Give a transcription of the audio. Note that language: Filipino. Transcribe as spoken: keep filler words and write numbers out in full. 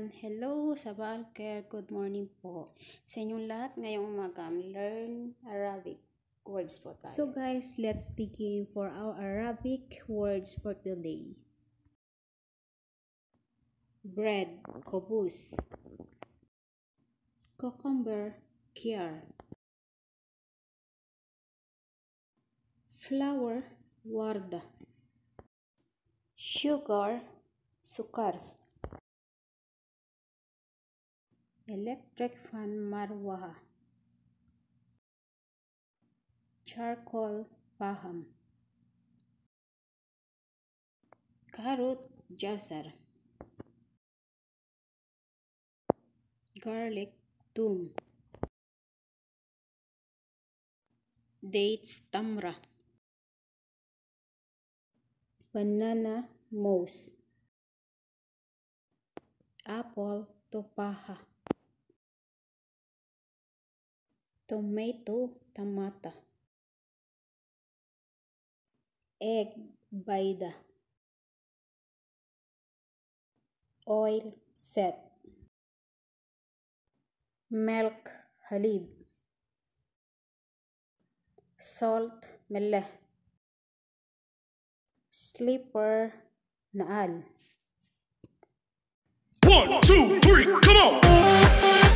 everyone! Hello sa Balker! Good morning po sa inyong lahat ngayong umaga. Learn Arabic words po tayo. So guys, let's begin for our Arabic words for today. Bread, kobus. Cucumber, kiyar. Flour, warda. Sugar, sukar. Electric fan, marwaha. Charcoal, paham. Carrot, jasar. Garlic, tum. Dates, tamra. Banana, mouse. Apple, topaha. Tomato, tamata. Egg, baida. Oil, set. Milk, halib. Salt, meleh. Slipper, naal. One, two, three, come on!